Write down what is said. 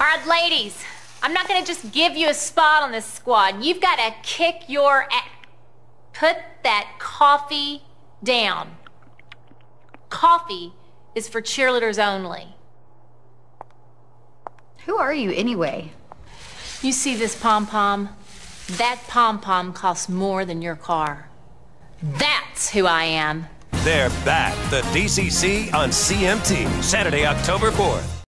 right, ladies, I'm not gonna just give you a spot on this squad. You've got to kick your put that coffee down. Coffee is for cheerleaders only. Who are you anyway? You see this pom-pom? That pom-pom costs more than your car. That's who I am. They're back. The DCC on CMT, Saturday, October 4th.